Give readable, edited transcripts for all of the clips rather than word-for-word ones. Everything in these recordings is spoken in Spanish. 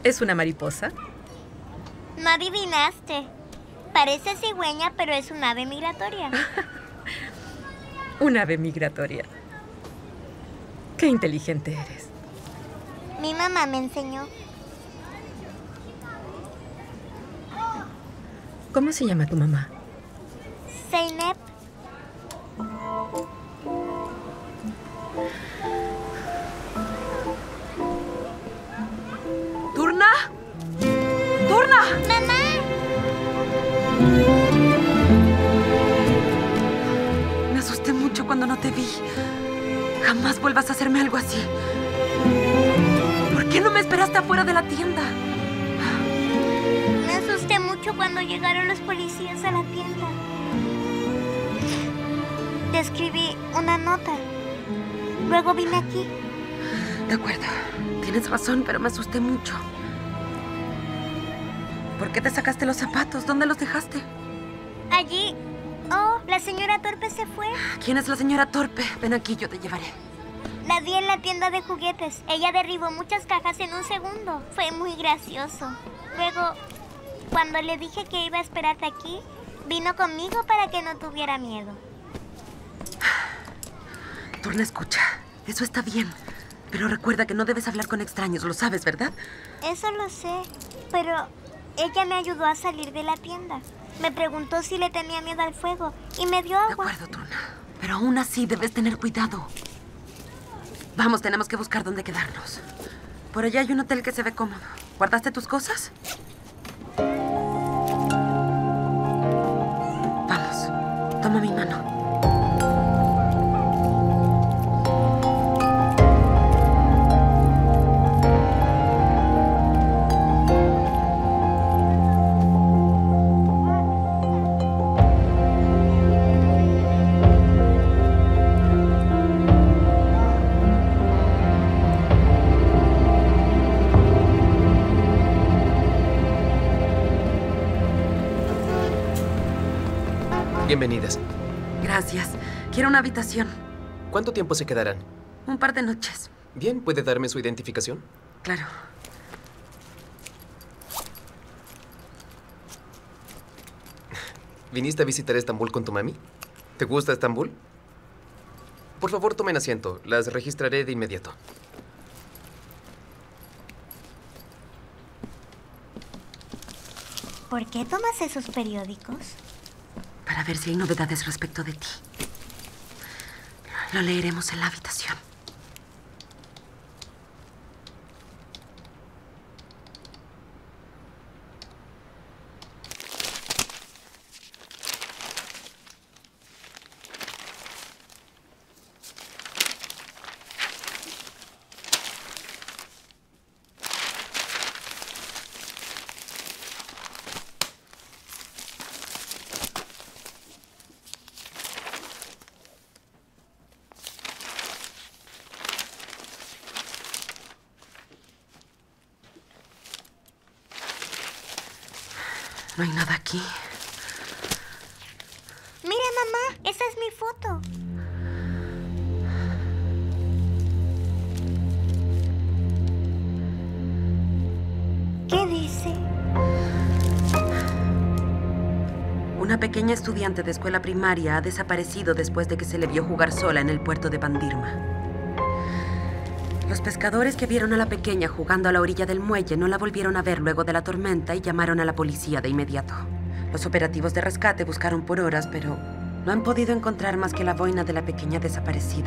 ¿Es una mariposa? No adivinaste. Parece cigüeña, pero es un ave migratoria. Un ave migratoria. Qué inteligente eres. Mi mamá me enseñó. ¿Cómo se llama tu mamá? Zeynep. ¡Turna! ¡Turna! ¡Mamá! Me asusté mucho cuando no te vi. Jamás vuelvas a hacerme algo así. ¿Por qué no me esperaste afuera de la tienda? Me asusté mucho cuando llegaron los policías a la tienda. Te escribí una nota. Luego vine aquí. De acuerdo. Tienes razón, pero me asusté mucho. ¿Por qué te sacaste los zapatos? ¿Dónde los dejaste? Allí. Oh, la señora Torpe se fue. ¿Quién es la señora Torpe? Ven aquí, yo te llevaré. La vi en la tienda de juguetes. Ella derribó muchas cajas en un segundo. Fue muy gracioso. Luego, cuando le dije que iba a esperarte aquí, vino conmigo para que no tuviera miedo. Turna, escucha. Eso está bien. Pero recuerda que no debes hablar con extraños. Lo sabes, ¿verdad? Eso lo sé, pero ella me ayudó a salir de la tienda. Me preguntó si le tenía miedo al fuego y me dio agua. De acuerdo, Turna. Pero aún así debes tener cuidado. Vamos, tenemos que buscar dónde quedarnos. Por allá hay un hotel que se ve cómodo. ¿Guardaste tus cosas? Vamos, toma mi mano. Bienvenidas. Gracias. Quiero una habitación. ¿Cuánto tiempo se quedarán? Un par de noches. Bien, ¿puede darme su identificación? Claro. ¿Viniste a visitar Estambul con tu mami? ¿Te gusta Estambul? Por favor, tomen asiento. Las registraré de inmediato. ¿Por qué tomas esos periódicos? Para ver si hay novedades respecto de ti. Lo leeremos en la habitación. No hay nada aquí. Mira, mamá, esa es mi foto. ¿Qué dice? Una pequeña estudiante de escuela primaria ha desaparecido después de que se le vio jugar sola en el puerto de Pandirma. Los pescadores que vieron a la pequeña jugando a la orilla del muelle no la volvieron a ver luego de la tormenta y llamaron a la policía de inmediato. Los operativos de rescate buscaron por horas, pero no han podido encontrar más que la boina de la pequeña desaparecida.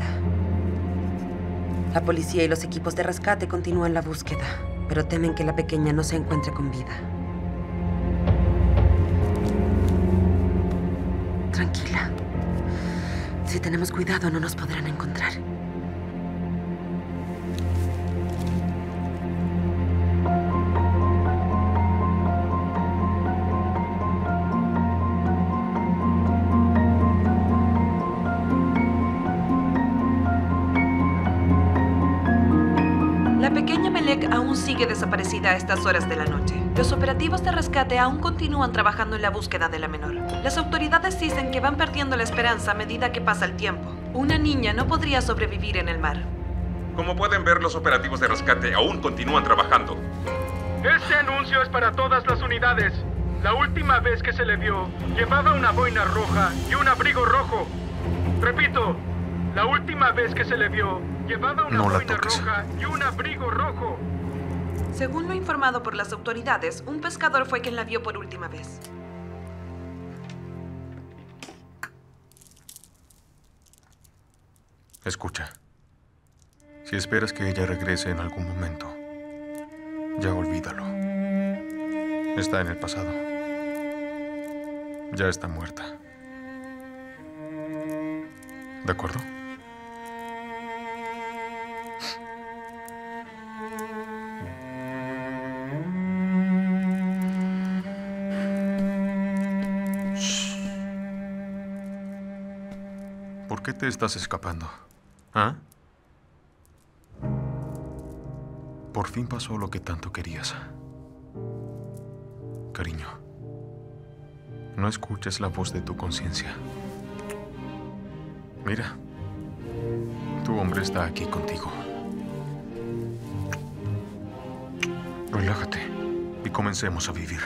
La policía y los equipos de rescate continúan la búsqueda, pero temen que la pequeña no se encuentre con vida. Tranquila. Si tenemos cuidado, no nos podrán encontrar. La pequeña Melek aún sigue desaparecida a estas horas de la noche. Los operativos de rescate aún continúan trabajando en la búsqueda de la menor. Las autoridades dicen que van perdiendo la esperanza a medida que pasa el tiempo. Una niña no podría sobrevivir en el mar. Como pueden ver, los operativos de rescate aún continúan trabajando. Este anuncio es para todas las unidades. La última vez que se le vio, llevaba una boina roja y un abrigo rojo. Repito, la última vez que se le vio, llevaba una boina roja y un abrigo rojo. Según lo informado por las autoridades, un pescador fue quien la vio por última vez. Escucha. Si esperas que ella regrese en algún momento, ya olvídalo. Está en el pasado. Ya está muerta. ¿De acuerdo? ¿Por qué te estás escapando? ¿Ah? Por fin pasó lo que tanto querías. Cariño, no escuches la voz de tu conciencia. Mira, tu hombre está aquí contigo. Relájate y comencemos a vivir.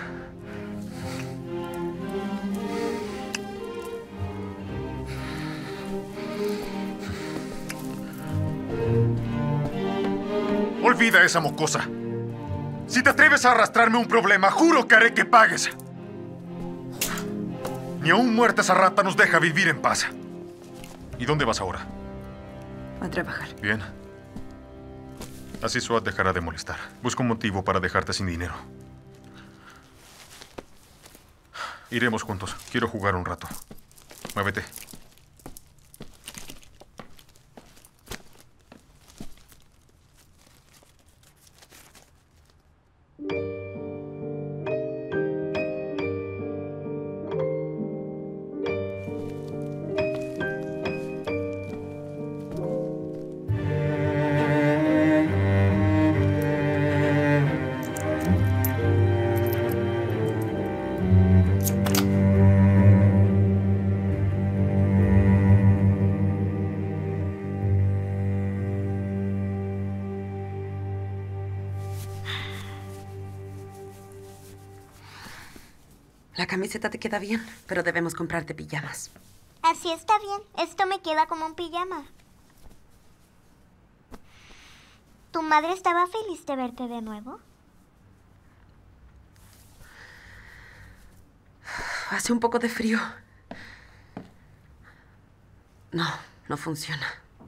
Olvida esa mocosa. Si te atreves a arrastrarme un problema, juro que haré que pagues. Ni aún muerta esa rata nos deja vivir en paz. ¿Y dónde vas ahora? A trabajar. Bien. Así Swat dejará de molestar. Busca un motivo para dejarte sin dinero. Iremos juntos. Quiero jugar un rato. Muévete. La camiseta te queda bien, pero debemos comprarte pijamas. Así está bien. Esto me queda como un pijama. ¿Tu madre estaba feliz de verte de nuevo? Hace un poco de frío. No, no funciona.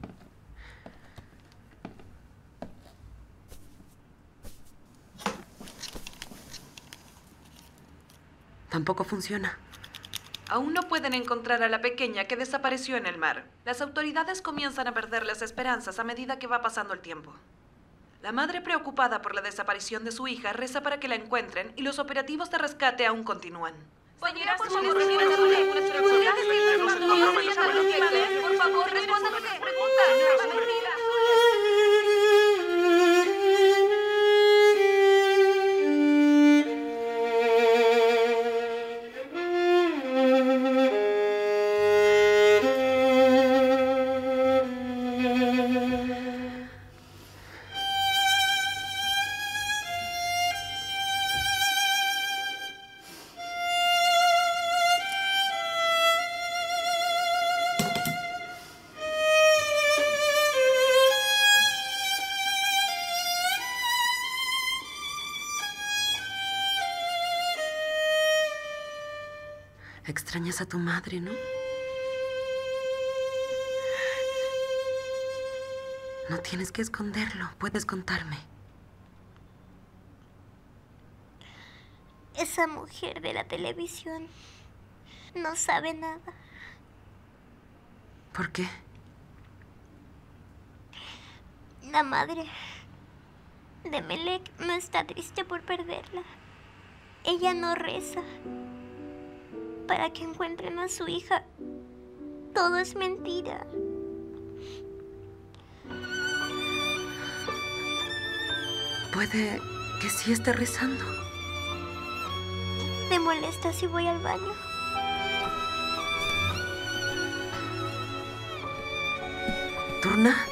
Tampoco funciona. Aún no pueden encontrar a la pequeña que desapareció en el mar. Las autoridades comienzan a perder las esperanzas a medida que va pasando el tiempo. La madre, preocupada por la desaparición de su hija, reza para que la encuentren y los operativos de rescate aún continúan. Señora, por favor, responda lo que pregunta. Extrañas a tu madre, ¿no? No tienes que esconderlo. Puedes contarme. Esa mujer de la televisión no sabe nada. ¿Por qué? La madre de Melek no está triste por perderla. Ella no reza para que encuentren a su hija. Todo es mentira. Puede que sí esté rezando. ¿Te molesta si voy al baño? Turna.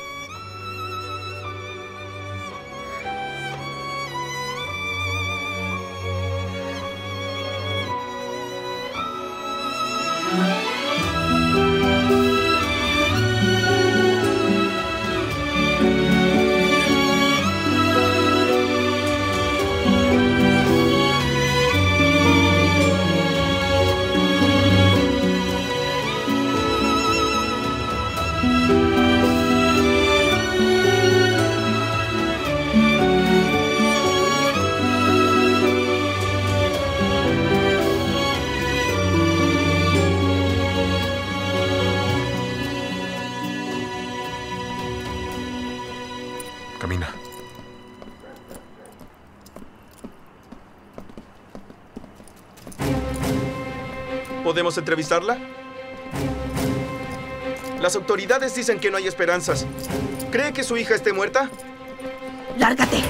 Camina. ¿Podemos entrevistarla? Las autoridades dicen que no hay esperanzas. ¿Cree que su hija esté muerta? ¡Lárgate!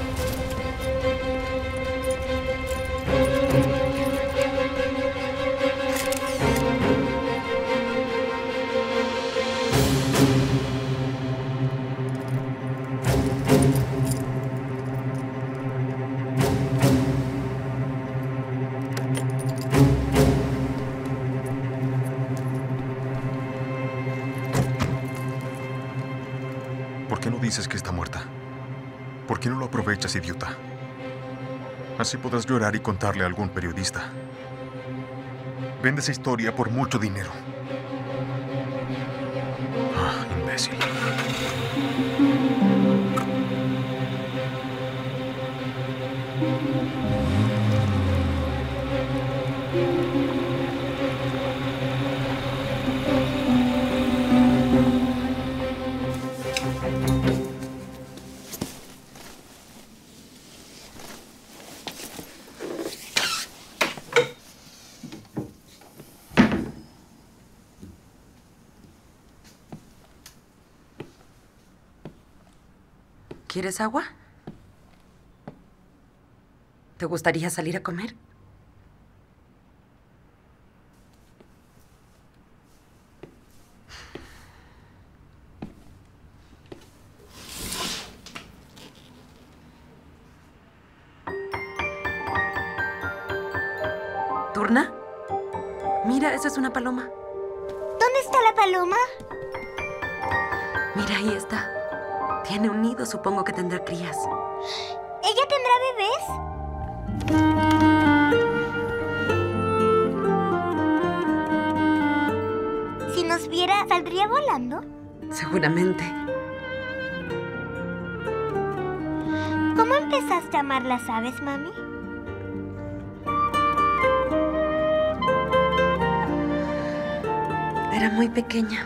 ¿Por qué no dices que está muerta? ¿Por qué no lo aprovechas, idiota? Así podrás llorar y contarle a algún periodista. Vende esa historia por mucho dinero. Ah, imbécil. ¿Quieres agua? ¿Te gustaría salir a comer? ¿Turna? Mira, esa es una paloma. ¿Dónde está la paloma? Mira, ahí está. Tiene un nido, supongo que tendrá crías. ¿Ella tendrá bebés? Si nos viera, ¿saldría volando? Seguramente. ¿Cómo empezaste a amar las aves, mami? Era muy pequeña.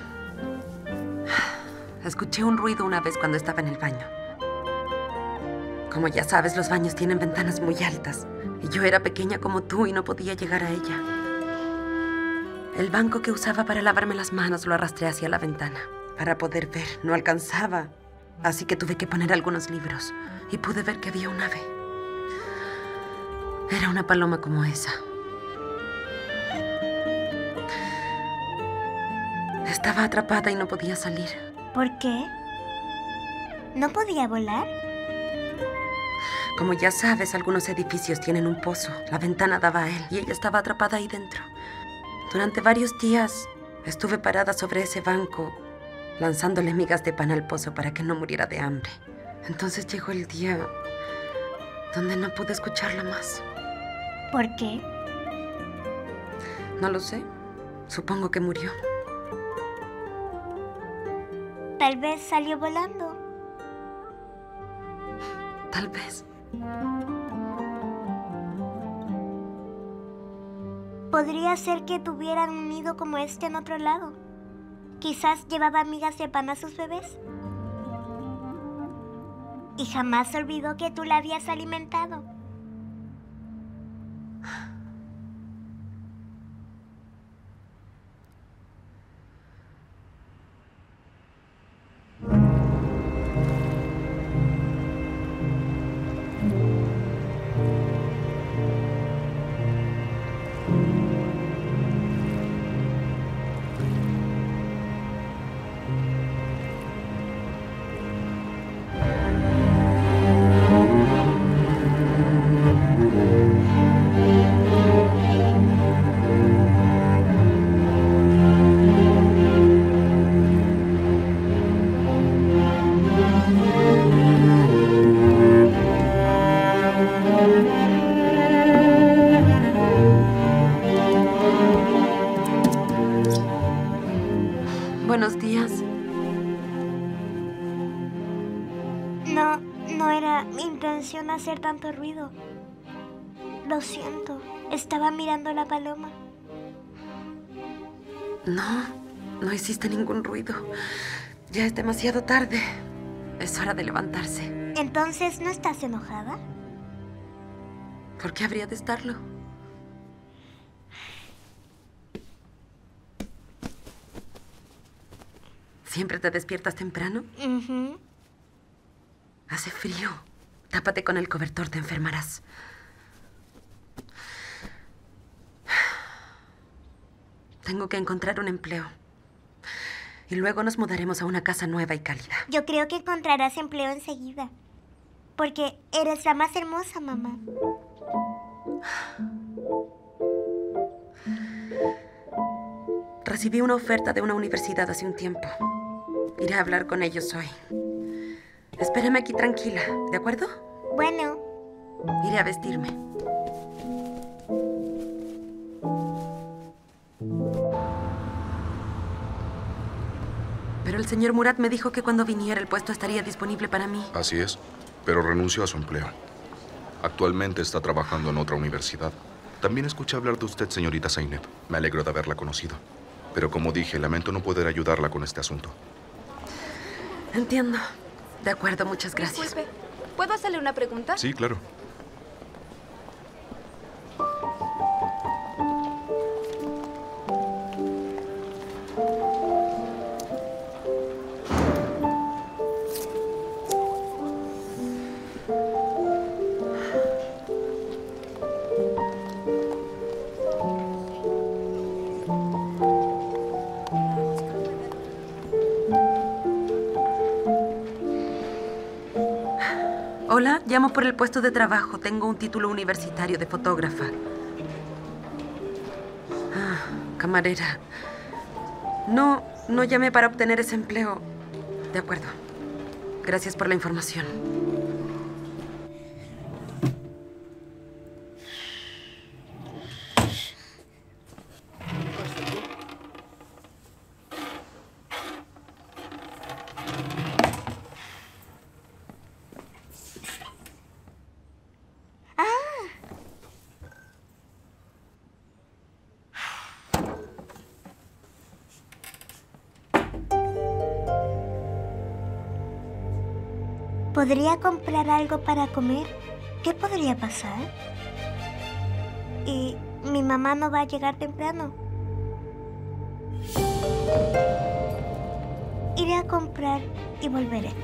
Escuché un ruido una vez cuando estaba en el baño. Como ya sabes, los baños tienen ventanas muy altas. Y yo era pequeña como tú y no podía llegar a ella. El banco que usaba para lavarme las manos lo arrastré hacia la ventana. Para poder ver, no alcanzaba. Así que tuve que poner algunos libros. Y pude ver que había un ave. Era una paloma como esa. Estaba atrapada y no podía salir. ¿Por qué? ¿No podía volar? Como ya sabes, algunos edificios tienen un pozo. La ventana daba a él y ella estaba atrapada ahí dentro. Durante varios días estuve parada sobre ese banco, lanzándole migas de pan al pozo para que no muriera de hambre. Entonces llegó el día donde no pude escucharla más. ¿Por qué? No lo sé. Supongo que murió. Tal vez salió volando. Tal vez. Podría ser que tuvieran un nido como este en otro lado. Quizás llevaba migas de pan a sus bebés. Y jamás olvidó que tú la habías alimentado. hacer tanto ruido. Lo siento. Estaba mirando la paloma. No hiciste ningún ruido. Ya es demasiado tarde. Es hora de levantarse. Entonces, ¿no estás enojada? ¿Por qué habría de estarlo? ¿Siempre te despiertas temprano? Ujú. Hace frío. Tápate con el cobertor, te enfermarás. Tengo que encontrar un empleo. Y luego nos mudaremos a una casa nueva y cálida. Yo creo que encontrarás empleo enseguida. Porque eres la más hermosa, mamá. Recibí una oferta de una universidad hace un tiempo. Iré a hablar con ellos hoy. Espérame aquí tranquila, ¿de acuerdo? Bueno, Iré a vestirme. Pero el señor Murat me dijo que cuando viniera el puesto estaría disponible para mí. Así es, pero renunció a su empleo. Actualmente está trabajando en otra universidad. También escuché hablar de usted, señorita Zeynep. Me alegro de haberla conocido. Pero como dije, lamento no poder ayudarla con este asunto. Entiendo. De acuerdo, muchas gracias. Disculpe, ¿puedo hacerle una pregunta? Sí, claro. Hola, llamo por el puesto de trabajo. Tengo un título universitario de fotógrafa. Camarera. No llamé para obtener ese empleo. De acuerdo. Gracias por la información. ¿podría comprar algo para comer? ¿Qué podría pasar? Y mi mamá no va a llegar temprano. Iré a comprar y volveré.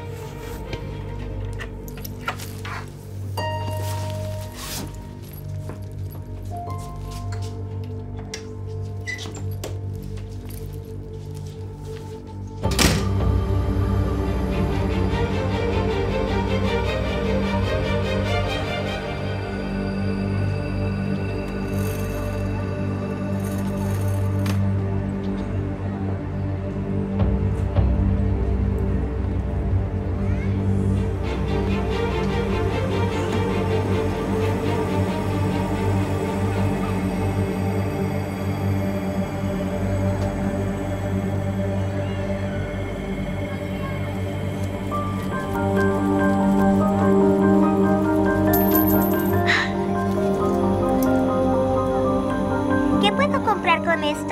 ¿Qué puedo comprar con esto?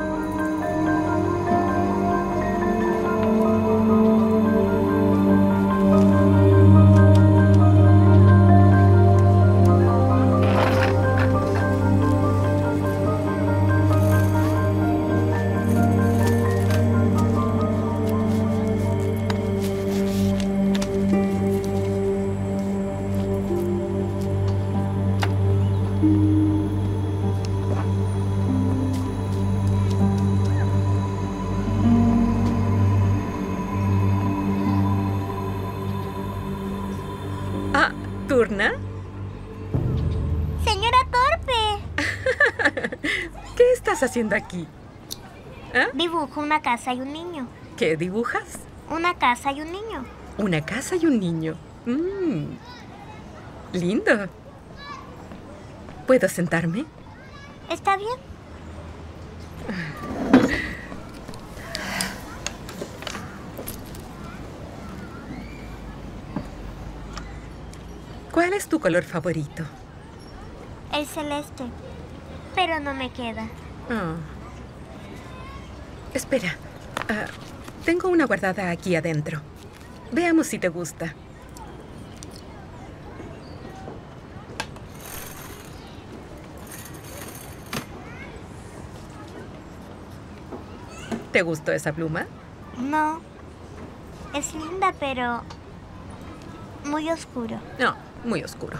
¿Turna? ¡Señora Torpe! ¿Qué estás haciendo aquí? Dibujo una casa y un niño. ¿Qué dibujas? Una casa y un niño. Una casa y un niño. Lindo. ¿Puedo sentarme? ¿Está bien? ¿Cuál es tu color favorito? El celeste. Pero no me queda. Oh. Espera. Tengo una guardada aquí adentro. Veamos si te gusta. ¿Te gustó esa pluma? No. Es linda, pero muy oscuro. No, muy oscuro.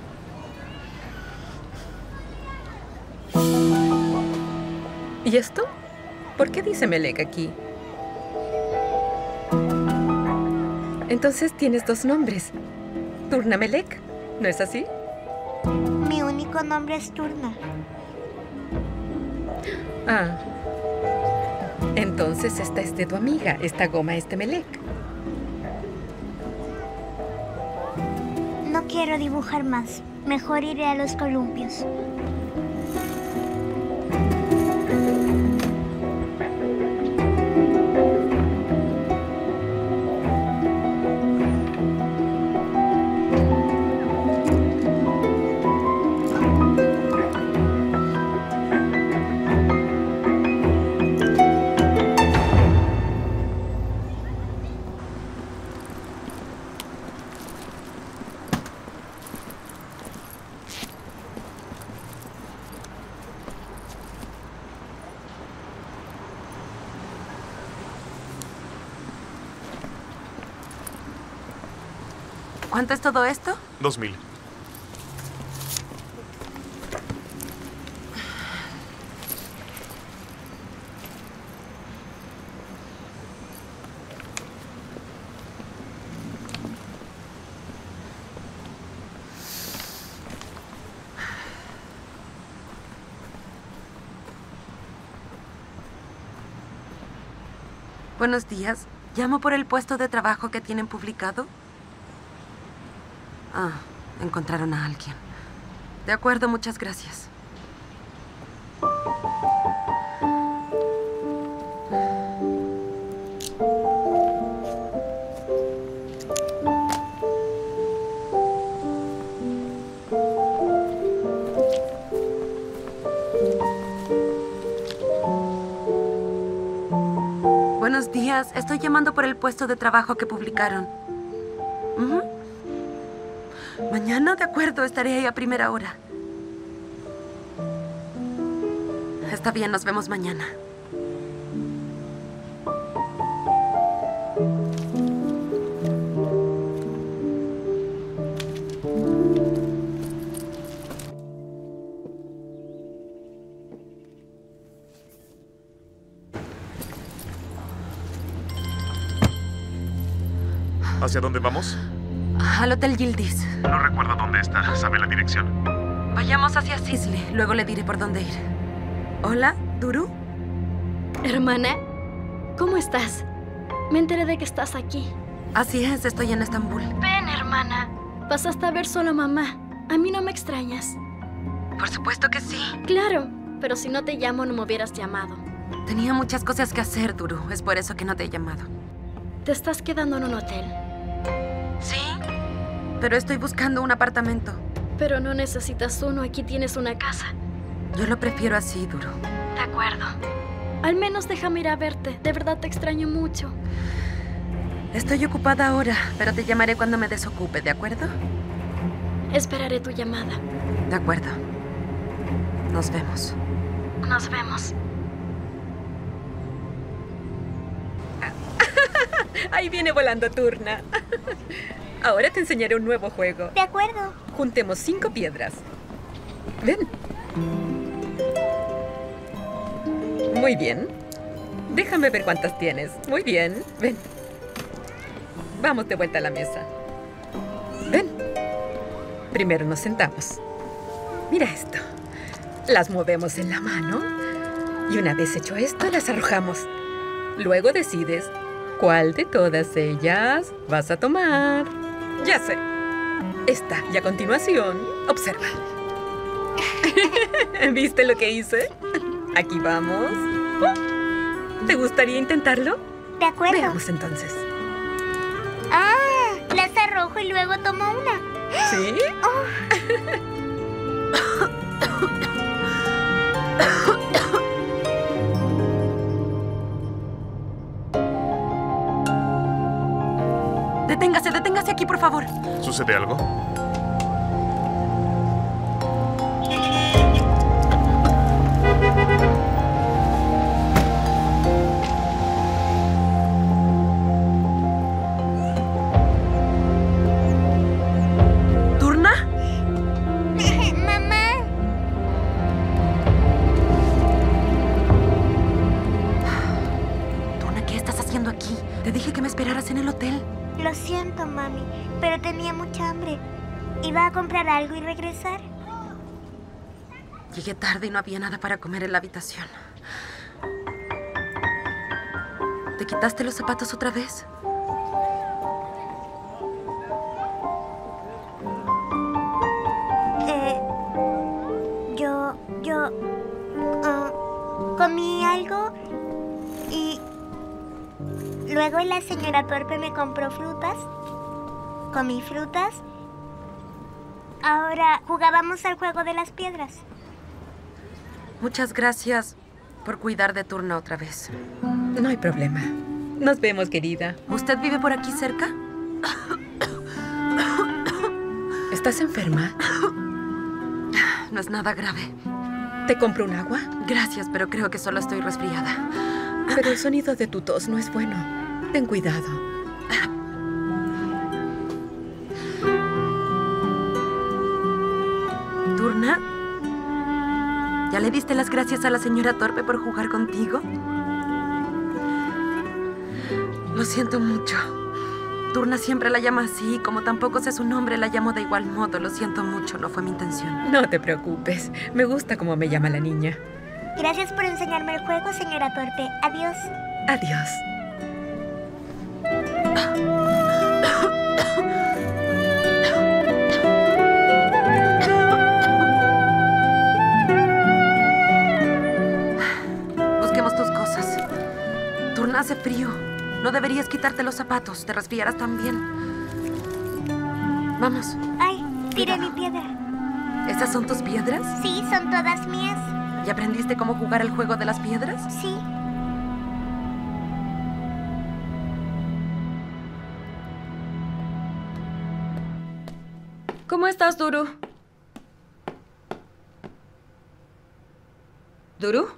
¿Y esto? ¿Por qué dice Melek aquí? Entonces tienes dos nombres. Turna Melek, ¿no es así? Mi único nombre es Turna. Ah. Entonces esta es de tu amiga. Esta goma es de Melek. No quiero dibujar más. Mejor iré a los columpios. ¿Cuánto es todo esto? 2.000. Buenos días. Llamo por el puesto de trabajo que tienen publicado. Ah, encontraron a alguien. De acuerdo, muchas gracias. Buenos días. Estoy llamando por el puesto de trabajo que publicaron. Mañana, de acuerdo, estaré ahí a primera hora. Está bien, nos vemos mañana. ¿Hacia dónde vamos? Al Hotel Yildiz. No recuerdo dónde está. ¿Sabe la dirección? Vayamos hacia Sisley. Luego le diré por dónde ir. Hola, Duru. Hermana, ¿cómo estás? Me enteré de que estás aquí. Así es, estoy en Estambul. Ven, hermana. Pasaste a ver solo a mamá. A mí no me extrañas. Por supuesto que sí. Claro, pero si no te llamo no me hubieras llamado. Tenía muchas cosas que hacer, Duru. Es por eso que no te he llamado. ¿Te estás quedando en un hotel? Sí, pero estoy buscando un apartamento. Pero no necesitas uno, aquí tienes una casa. Yo lo prefiero así, Duru. De acuerdo. Al menos déjame ir a verte. De verdad te extraño mucho. Estoy ocupada ahora, pero te llamaré cuando me desocupe, ¿de acuerdo? Esperaré tu llamada. De acuerdo. Nos vemos. Nos vemos. Ahí viene volando Turna. Ahora te enseñaré un nuevo juego. De acuerdo. Juntemos 5 piedras. Ven. Muy bien. Déjame ver cuántas tienes. Muy bien. Ven. Vamos de vuelta a la mesa. Ven. Primero nos sentamos. Mira esto. Las movemos en la mano. Y una vez hecho esto, las arrojamos. Luego decides cuál de todas ellas vas a tomar. Ya sé. Esta. Y a continuación, observa. ¿Viste lo que hice? Aquí vamos. ¿Te gustaría intentarlo? De acuerdo. Veamos entonces. Ah, las arrojo y luego tomo una. ¿Sí? Deténgase aquí, por favor. ¿Sucede algo? ¿Turna? ¡Mamá! Turna, ¿qué estás haciendo aquí? Te dije que me esperaras en el hotel. Lo siento, mami, pero tenía mucha hambre. Iba a comprar algo y regresar. Llegué tarde y no había nada para comer en la habitación. ¿Te quitaste los zapatos otra vez? Comí algo y luego la señora Torpe me compró frutas. Comí frutas. Ahora jugábamos al juego de las piedras. Muchas gracias por cuidar de Turna otra vez. No hay problema. Nos vemos, querida. ¿Usted vive por aquí cerca? ¿Estás enferma? No es nada grave. ¿Te compro un agua? Gracias, pero creo que solo estoy resfriada. Pero el sonido de tu tos no es bueno. Ten cuidado. ¿Turna? ¿Ya le diste las gracias a la señora Torpe por jugar contigo? Lo siento mucho. Turna siempre la llama así, como tampoco sé su nombre, la llamo de igual modo. Lo siento mucho, no fue mi intención. No te preocupes. Me gusta cómo me llama la niña. Gracias por enseñarme el juego, señora Torpe. Adiós. Adiós. Busquemos tus cosas. Turna, hace frío. No deberías quitarte los zapatos. Te resfriarás también. Vamos. Ay, tiré mi piedra. ¿Estas son tus piedras? Sí, son todas mías. ¿Y aprendiste cómo jugar el juego de las piedras? Sí. ¿Cómo estás, Duru? ¿Duru?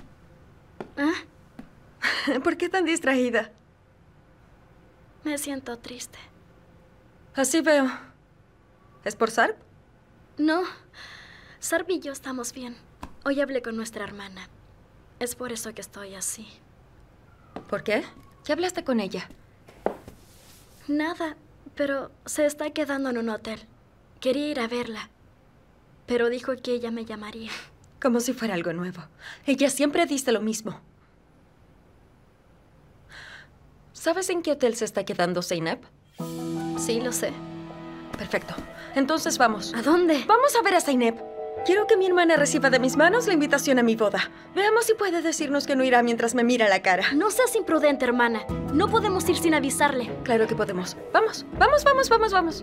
¿Ah? ¿Por qué tan distraída? Me siento triste. Así veo. ¿Es por Sarp? No. Sarp y yo estamos bien. Hoy hablé con nuestra hermana. Es por eso que estoy así. ¿Por qué? ¿Qué hablaste con ella? Nada, pero se está quedando en un hotel. Quería ir a verla, pero dijo que ella me llamaría. Como si fuera algo nuevo. Ella siempre dice lo mismo. ¿Sabes en qué hotel se está quedando Zeynep? Sí, lo sé. Perfecto. Entonces vamos. ¿A dónde? Vamos a ver a Zeynep. Quiero que mi hermana reciba de mis manos la invitación a mi boda. Veamos si puede decirnos que no irá mientras me mira la cara. No seas imprudente, hermana. No podemos ir sin avisarle. Claro que podemos. Vamos, vamos, vamos, vamos, vamos.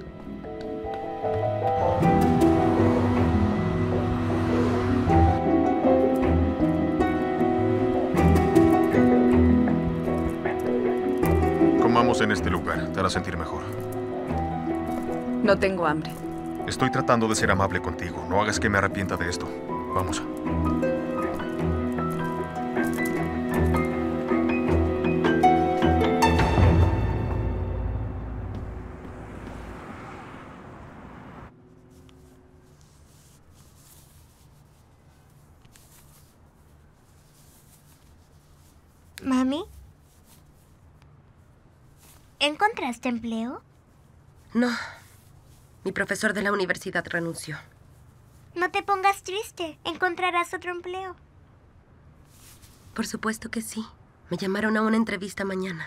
Comamos en este lugar. Te hará sentir mejor. No tengo hambre. Estoy tratando de ser amable contigo. No hagas que me arrepienta de esto. Vamos. Mami, ¿encontraste empleo? No. Mi profesor de la universidad renunció. No te pongas triste. Encontrarás otro empleo. Por supuesto que sí. Me llamaron a una entrevista mañana.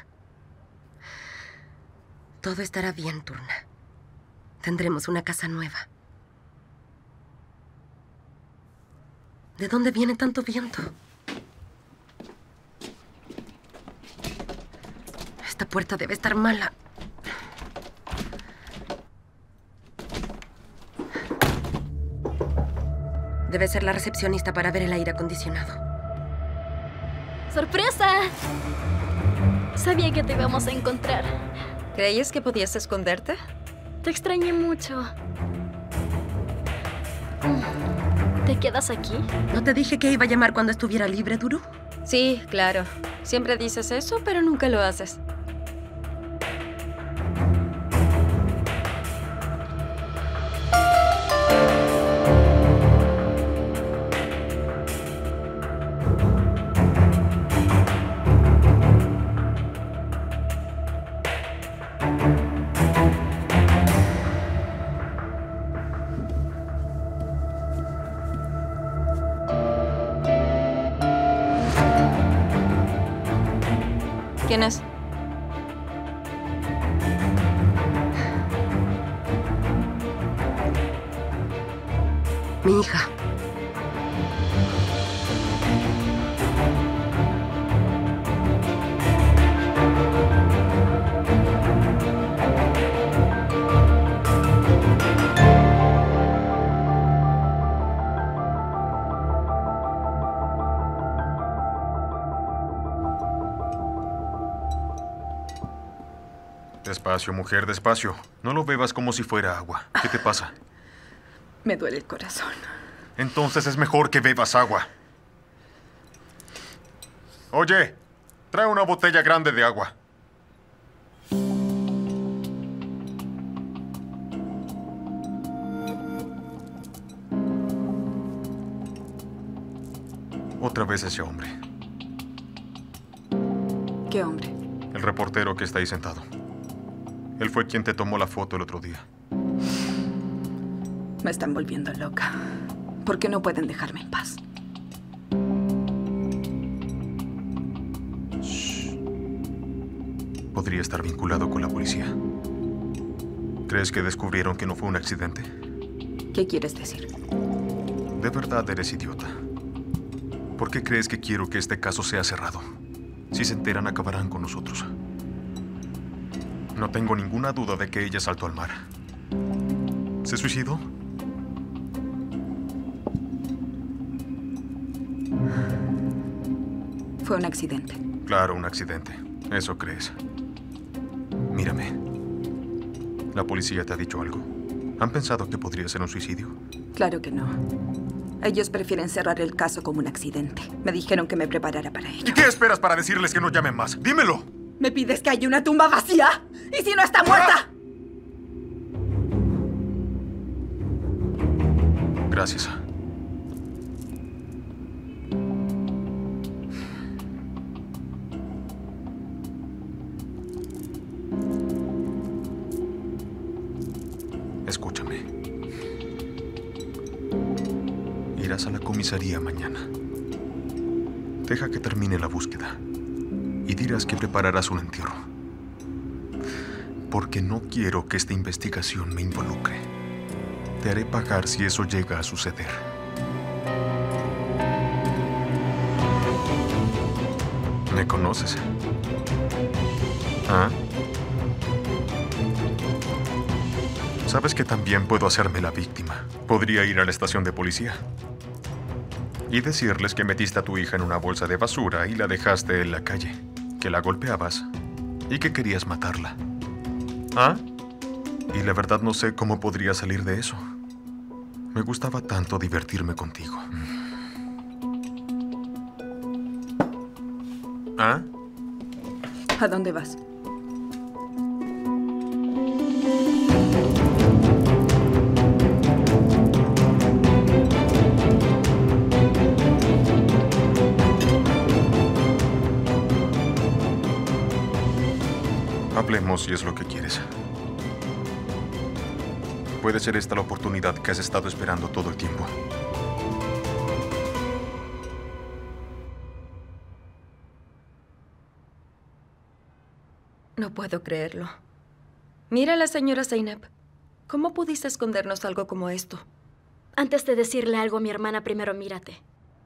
Todo estará bien, Turna. Tendremos una casa nueva. ¿De dónde viene tanto viento? Esta puerta debe estar mala. Debe ser la recepcionista para ver el aire acondicionado. ¡Sorpresa! Sabía que te íbamos a encontrar. ¿Creías que podías esconderte? Te extrañé mucho. ¿Te quedas aquí? ¿No te dije que iba a llamar cuando estuviera libre, Duru? Sí, claro. Siempre dices eso, pero nunca lo haces. ¿Quién es? Mi hija. Despacio, mujer, despacio. No lo bebas como si fuera agua. ¿Qué te pasa? Me duele el corazón. Entonces es mejor que bebas agua. Oye, trae una botella grande de agua. Otra vez ese hombre. ¿Qué hombre? El reportero que está ahí sentado. Él fue quien te tomó la foto el otro día. Me están volviendo loca. ¿Por qué no pueden dejarme en paz? Shh. Podría estar vinculado con la policía. ¿Crees que descubrieron que no fue un accidente? ¿Qué quieres decir? De verdad eres idiota. ¿Por qué crees que quiero que este caso sea cerrado? Si se enteran, acabarán con nosotros. No tengo ninguna duda de que ella saltó al mar. ¿Se suicidó? Fue un accidente. Claro, un accidente. Eso crees. Mírame. ¿La policía te ha dicho algo? ¿Han pensado que podría ser un suicidio? Claro que no. Ellos prefieren cerrar el caso como un accidente. Me dijeron que me preparara para ello. ¿Y qué esperas para decirles que no llamen más? ¡Dímelo! ¿Me pides que haya una tumba vacía? ¿Y si no está muerta? Gracias. Escúchame. Irás a la comisaría mañana. Deja que termine la búsqueda. Y dirás que prepararás un entierro. Porque no quiero que esta investigación me involucre. Te haré pagar si eso llega a suceder. ¿Me conoces? ¿Ah? Sabes que también puedo hacerme la víctima. Podría ir a la estación de policía y decirles que metiste a tu hija en una bolsa de basura y la dejaste en la calle, que la golpeabas y que querías matarla. ¿Ah? Y la verdad no sé cómo podría salir de eso. Me gustaba tanto divertirme contigo. ¿Ah? ¿A dónde vas? Hablemos si es lo que quieres. Puede ser esta la oportunidad que has estado esperando todo el tiempo. No puedo creerlo. Mira a la señora Zeynep. ¿Cómo pudiste escondernos algo como esto? Antes de decirle algo a mi hermana, primero mírate.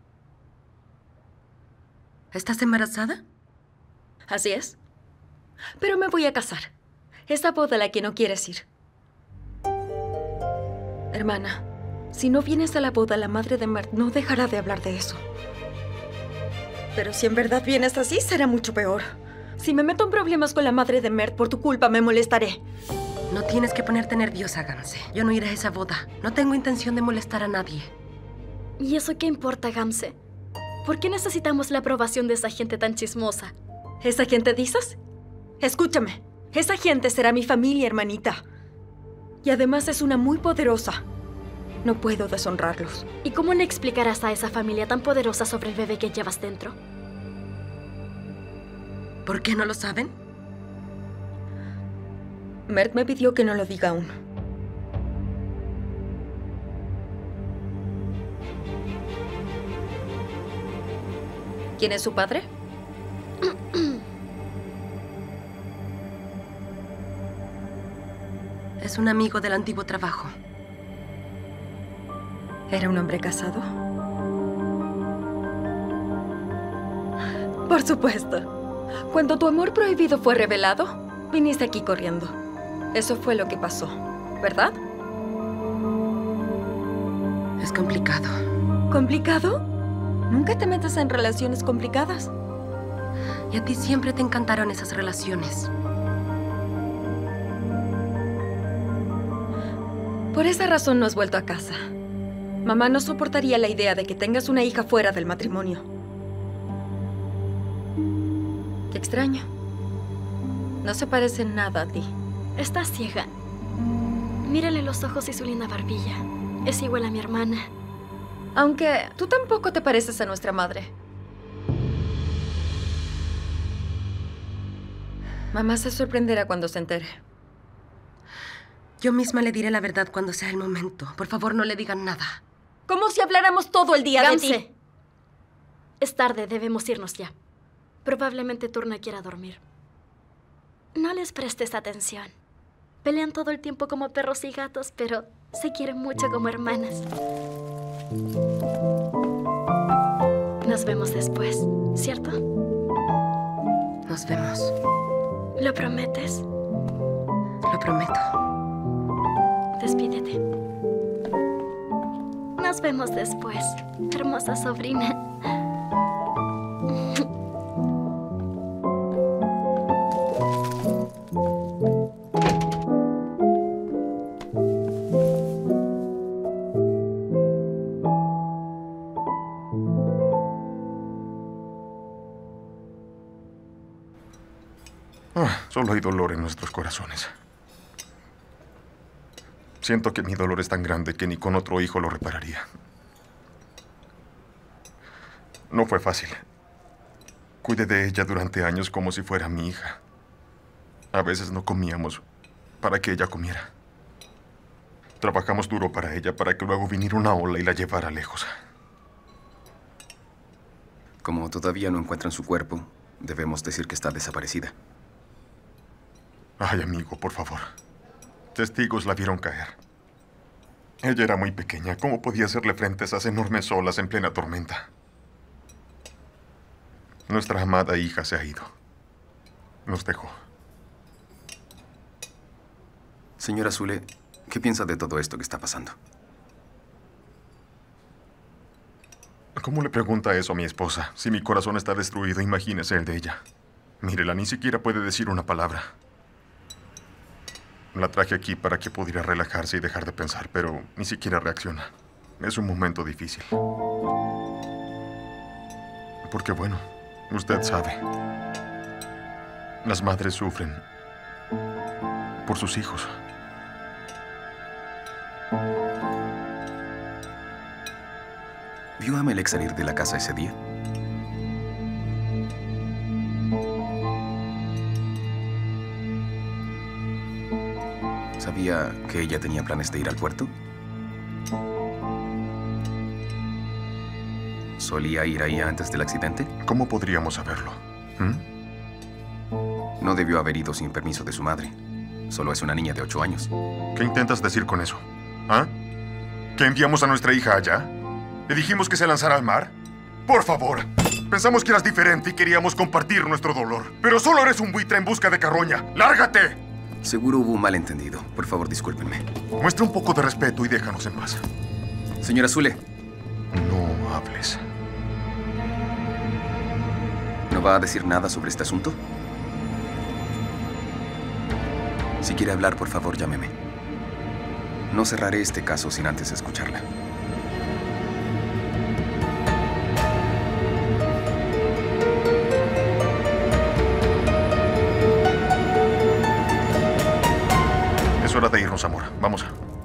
¿Estás embarazada? Así es. Pero me voy a casar. Esta boda a la que no quieres ir. Hermana, Si no vienes a la boda, la madre de Mert no dejará de hablar de eso. Pero si en verdad vienes así, será mucho peor. Si me meto en problemas con la madre de Mert, por tu culpa me molestaré. No tienes que ponerte nerviosa, Gamse. Yo no iré a esa boda. No tengo intención de molestar a nadie. ¿Y eso qué importa, Gamse? ¿Por qué necesitamos la aprobación de esa gente tan chismosa? ¿Esa gente dices? Escúchame. Esa gente será mi familia, hermanita. Y además es una muy poderosa. No puedo deshonrarlos. ¿Y cómo le explicarás a esa familia tan poderosa sobre el bebé que llevas dentro? ¿Por qué no lo saben? Mert me pidió que no lo diga aún. ¿Quién es su padre? Es un amigo del antiguo trabajo. ¿Era un hombre casado? Por supuesto. Cuando tu amor prohibido fue revelado, viniste aquí corriendo. Eso fue lo que pasó, ¿verdad? Es complicado. ¿Complicado? Nunca te metas en relaciones complicadas. Y a ti siempre te encantaron esas relaciones. Por esa razón no has vuelto a casa. Mamá no soportaría la idea de que tengas una hija fuera del matrimonio. Qué extraño. No se parece en nada a ti. Está ciega. Mírale los ojos y su linda barbilla. Es igual a mi hermana. Aunque tú tampoco te pareces a nuestra madre. Mamá se sorprenderá cuando se entere. Yo misma le diré la verdad cuando sea el momento. Por favor, no le digan nada. Como si habláramos todo el día Gamse. de ti. Es tarde, debemos irnos ya. Probablemente Turna quiera dormir. No les prestes atención. Pelean todo el tiempo como perros y gatos, pero se quieren mucho como hermanas. Nos vemos después, ¿cierto? Nos vemos. ¿Lo prometes? Lo prometo. Despídete. Nos vemos después, hermosa sobrina. Solo hay dolor en nuestros corazones. Siento que mi dolor es tan grande que ni con otro hijo lo repararía. No fue fácil. Cuidé de ella durante años como si fuera mi hija. A veces no comíamos para que ella comiera. Trabajamos duro para ella para que luego viniera una ola y la llevara lejos. Como todavía no encuentran su cuerpo, debemos decir que está desaparecida. Ay, amigo, por favor. Testigos la vieron caer. Ella era muy pequeña. ¿Cómo podía hacerle frente a esas enormes olas en plena tormenta? Nuestra amada hija se ha ido. Nos dejó. Señora Zule, ¿qué piensa de todo esto que está pasando? ¿Cómo le pregunta eso a mi esposa? Si mi corazón está destruido, imagínese el de ella. Mírela, ni siquiera puede decir una palabra. La traje aquí para que pudiera relajarse y dejar de pensar, pero ni siquiera reacciona. Es un momento difícil. Porque, bueno, usted sabe. Las madres sufren por sus hijos. ¿Vio a Melek salir de la casa ese día? ¿Sabía que ella tenía planes de ir al puerto? ¿Solía ir ahí antes del accidente? ¿Cómo podríamos saberlo? No debió haber ido sin permiso de su madre. Solo es una niña de 8 años. ¿Qué intentas decir con eso? ¿Ah? ¿Que enviamos a nuestra hija allá? ¿Le dijimos que se lanzara al mar? Por favor. Pensamos que eras diferente y queríamos compartir nuestro dolor. Pero solo eres un buitre en busca de carroña. ¡Lárgate! Seguro hubo un malentendido. Por favor, discúlpenme. Muestra un poco de respeto y déjanos en paz. Señora Zule. No hables. ¿No va a decir nada sobre este asunto? Si quiere hablar, por favor, llámeme. No cerraré este caso sin antes escucharla. Es hora de irnos, amor. Vamos.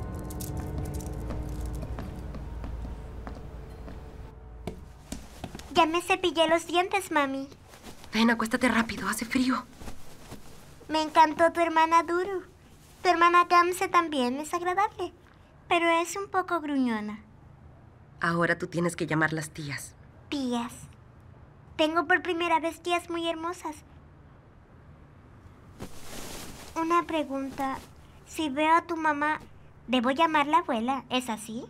Ya me cepillé los dientes, mami. Ven, acuéstate rápido, hace frío. Me encantó tu hermana Duru. Tu hermana Gamse también es agradable, pero es un poco gruñona. Ahora tú tienes que llamarlas tías. Tías. Tengo por primera vez tías muy hermosas. Una pregunta. Si veo a tu mamá, ¿debo llamarla abuela? ¿Es así?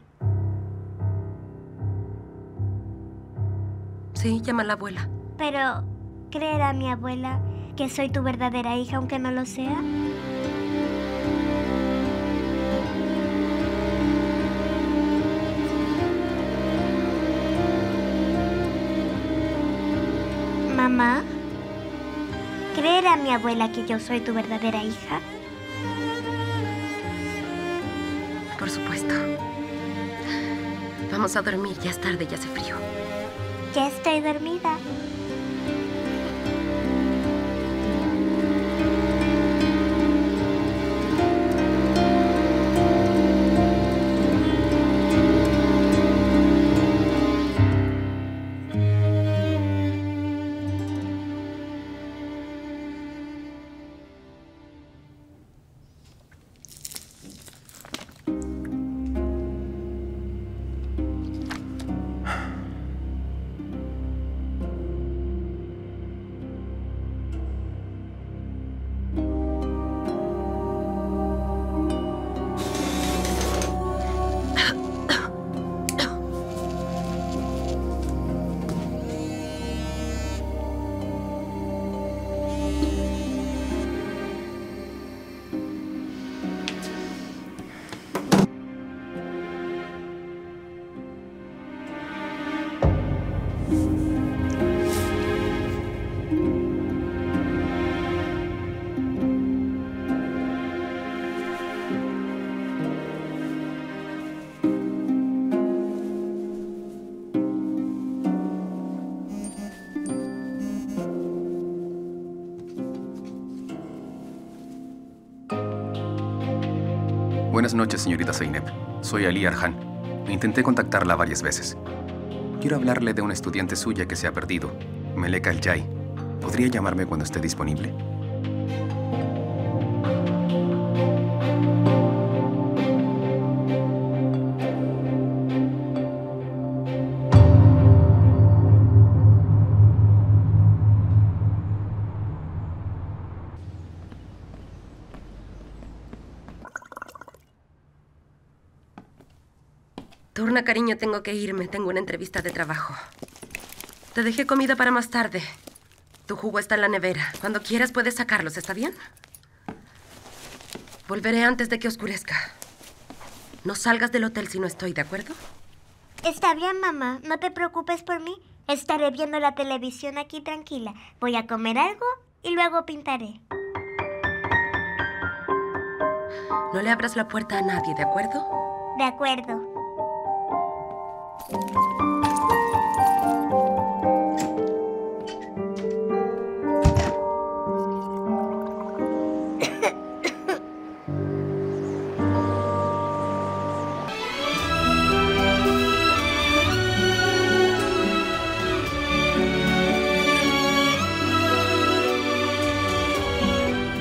Sí, llama a la abuela. Pero, ¿creerá mi abuela que soy tu verdadera hija aunque no lo sea? Mamá, ¿creerá mi abuela que yo soy tu verdadera hija? Por supuesto. Vamos a dormir, ya es tarde, ya hace frío. Ya estoy dormida. Buenas noches, señorita Zeynep. Soy Ali Arhan. Intenté contactarla varias veces. Quiero hablarle de una estudiante suya que se ha perdido, Meleka El-Jai. ¿Podría llamarme cuando esté disponible? Turna, cariño, tengo que irme. Tengo una entrevista de trabajo. Te dejé comida para más tarde. Tu jugo está en la nevera. Cuando quieras puedes sacarlos, ¿está bien? Volveré antes de que oscurezca. No salgas del hotel si no estoy, ¿de acuerdo? Está bien, mamá. No te preocupes por mí. Estaré viendo la televisión aquí tranquila. Voy a comer algo y luego pintaré. No le abras la puerta a nadie, ¿de acuerdo? De acuerdo.